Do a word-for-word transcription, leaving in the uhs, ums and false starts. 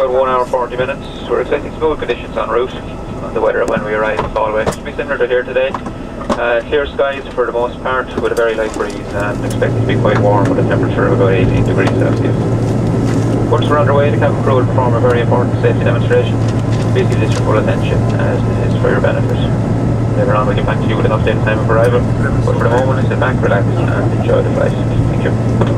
about one hour forty minutes. We're expecting smooth conditions en route. The weather when we arrive in Galway should be similar to here today. Uh, clear skies for the most part with a very light breeze and expected to be quite warm with a temperature of about eighteen degrees Celsius. Once we're underway, the cabin crew will perform a very important safety demonstration. Please give this your full attention as it is for your benefit. Later on we'll get back to you with an update time of arrival, but for the moment sit back, relax and enjoy the flight. Thank you.